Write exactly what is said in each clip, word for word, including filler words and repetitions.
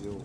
сделал.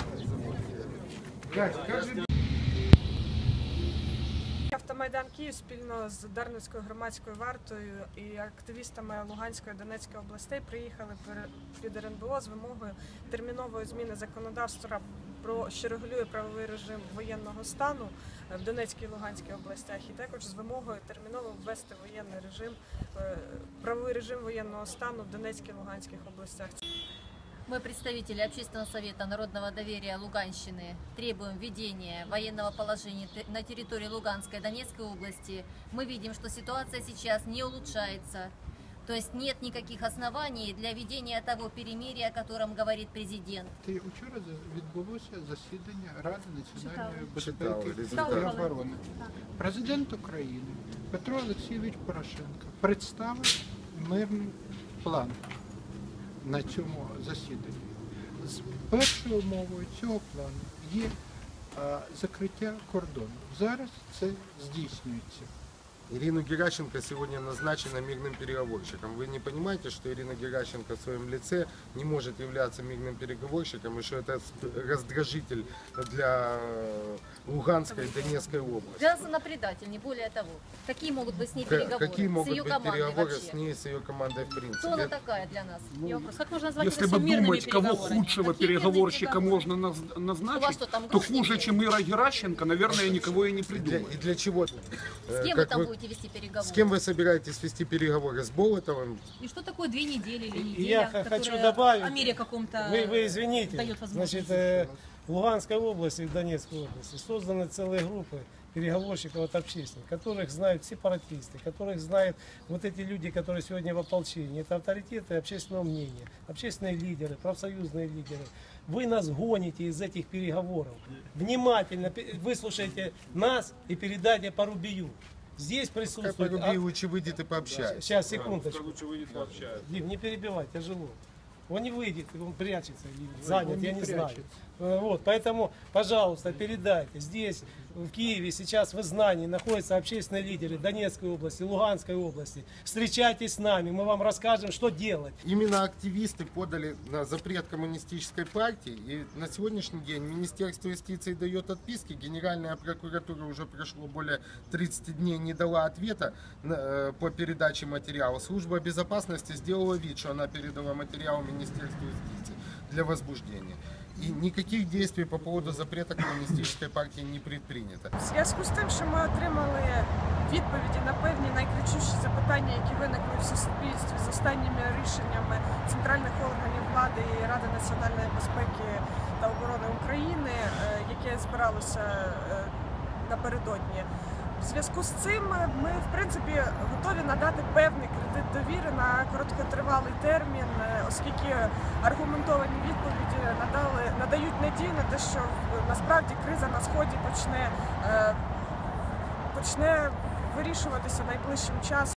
Автомайдан Київ спільно з Дарницькою громадською вартою і активістами Луганської і Донецької областей приїхали під ер ен бе о з вимогою термінової зміни законодавства, про що регулює правовий режим воєнного стану в Донецькій і Луганській областях, і також з вимогою терміново ввести воєнний режим, правовий режим воєнного стану в Донецькій і Луганських областях. Мы, представители Общественного совета народного доверия Луганщины, требуем введения военного положения на территории Луганской и Донецкой области. Мы видим, что ситуация сейчас не улучшается. То есть нет никаких оснований для ведения того перемирия, о котором говорит президент. Вчора відбулося засідання Ради національної безпеки і оборони. Президент України Петро Олексійович Порошенко представив мирний план на цьому засіданні. З першою умовою цього плану є а, закриття кордону. Зараз це здійснюється. Ирину Геращенко сегодня назначена мирным переговорщиком. Вы не понимаете, что Ирина Геращенко в своем лице не может являться мирным переговорщиком, и что это раздражитель для Луганской и Донецкой области? Взялся на предатель, не более того. Какие могут быть с ней переговоры? Какие могут с ее быть командой переговоры вообще? с ней, с ее командой в принципе? Кто она такая для нас? Ну, вопрос, как можно назвать если это бы все мирными думать, кого переговорами? худшего Какие мирные переговорщика переговоры? можно наз- У вас назначить, что, там то грустные хуже, люди? чем Ира Геращенко, наверное, никого и не И для, придумает. и для чего? С э, кем вы как там вы- будете вести переговоры? С кем вы собираетесь вести переговоры? С Болотовым? И что такое две недели или И неделя, я х- хочу которая добавить, о мире каком-то Вы, вы извините, дает возможность? значит, э, в Луганской области и в Донецкой области созданы целые группы переговорщиков от общественников, которых знают сепаратисты, которых знают вот эти люди, которые сегодня в ополчении. Это авторитеты общественного мнения, общественные лидеры, профсоюзные лидеры. Вы нас гоните из этих переговоров. Внимательно пе- выслушайте нас и передайте Порубию. Здесь Пускай присутствует... Порубий лучше выйдет и пообщается. Сейчас, секундочку. Дим, не перебивай, тяжело. Он не выйдет, он прячется, или занят, он я не не знаю. прячется. Э, Вот, поэтому, пожалуйста, передайте. Здесь, в Киеве, сейчас в изгнании находятся общественные лидеры Донецкой области, Луганской области. Встречайтесь с нами, мы вам расскажем, что делать. Именно активисты подали на запрет коммунистической партии, и на сегодняшний день Министерство юстиции дает отписки, Генеральная прокуратура уже прошло более тридцати дней, не дала ответа на, э, по передаче материала. Служба безопасности сделала вид, что она передала материал Министерству юстиции для возбуждения. И никаких действий по поводу запрета коммунистической партии не предпринято. В зв'язку з тим, що ми отримали відповіді на певні найключіші запитання, які виникли в суспільстві з останніми рішеннями центральних органів влади і Ради національної безпеки та оборони України, яке збиралося напередодні. В зв'язку з цим ми, в принципі, готові надати певний кредит довіри на короткотривалий термін, оскільки аргументовані відповіді надали, надають надію на те, що насправді криза на Сході почне, почне вирішуватися найближчим часом.